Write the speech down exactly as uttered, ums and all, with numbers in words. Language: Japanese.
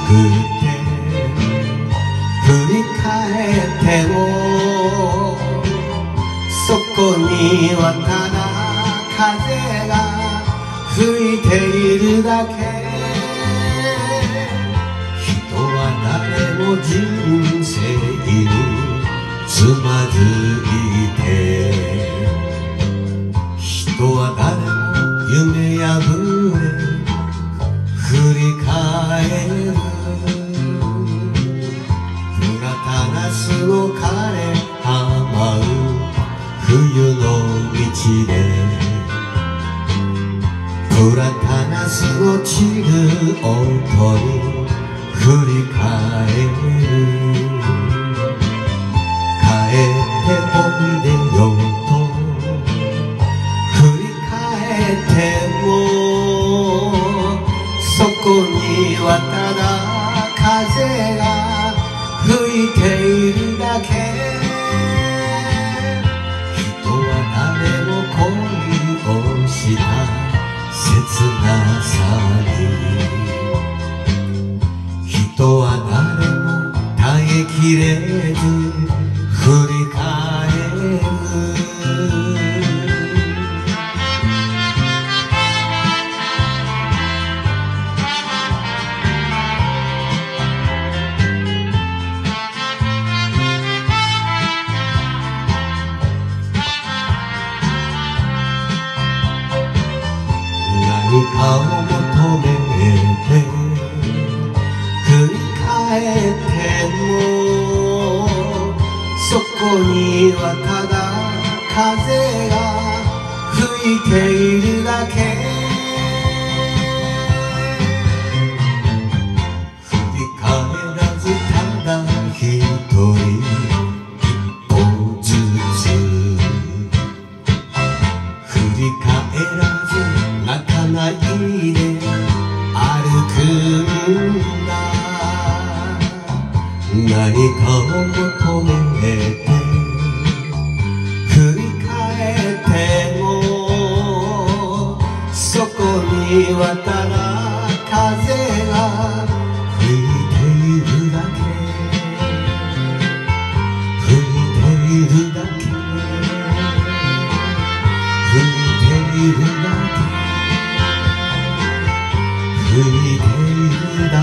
くて振り返ってもそこにはただ風が吹いているだけ。人は誰も人生につまずいて、人は誰も夢破れ振り返る。プラタナスの枯れ葉舞う冬の道で、プラタナスの散る音に振り返る。帰っておいでよと振り返ってもそこにはただ風が吹いているだけ。人は誰も恋をした切なさに、人は誰も耐えきれず振り返る。何かを求めて振り返ってもそこにはただ風が吹いているだけ。振り返らずただ一人一歩ずつ振り返らず泣かないで歩くんだ。何かを求めて振り返ってもそこにはただ風が吹いているだけ。吹いているだけ。吹いているだけ。吹いているだ